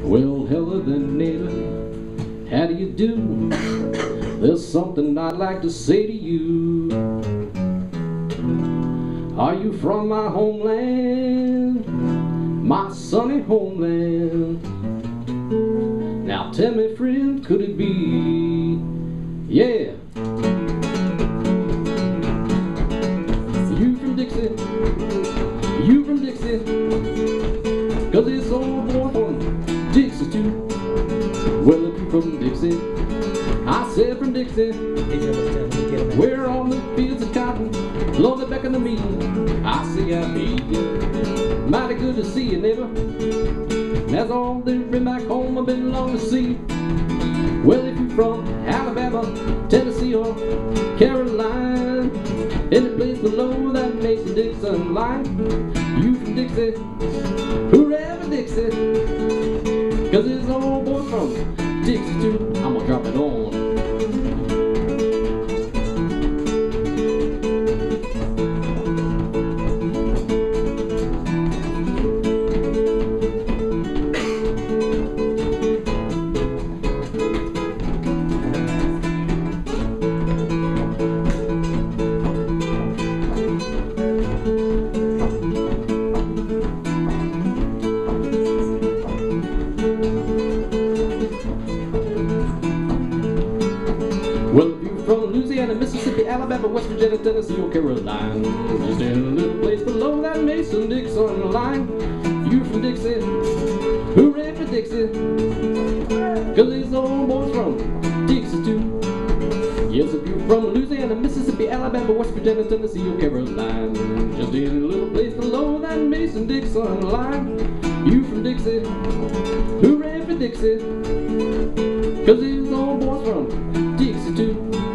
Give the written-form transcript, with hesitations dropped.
Well, hello there, neighbor. How do you do? There's something I'd like to say to you. Are you from my homeland? My sunny homeland? Now tell me, friend, could it be? Yeah. You from Dixie? You from Dixie? 'Cause this old boy from Dixie too. Well, if you're from Dixie, I said from Dixie. We're on the fields of cotton, lonely back in the meat. I see I beat you. Mighty good to see you, neighbor. That's all there been back home I've been long to see. Well, if you're from Alabama, Tennessee, or Carolina, any place below that Mason-Dixon line, you from Dixie, hooray for Dixie, 'cause this old boy from Dixie too. I'm gonna drop it on. Well, if you're from Louisiana, Mississippi, Alabama, West Virginia, Tennessee, or Carolina, just in a little place below that Mason-Dixon line, you from Dixie, hooray for Dixie, 'cause these old boys from Dixie too. Yes, if you're from Louisiana, Mississippi, Alabama, West Virginia, Tennessee, or Carolina, just in a little place below that Mason-Dixon line, you from Dixie, hooray for Dixie, 'cause these old boys from Dixie too.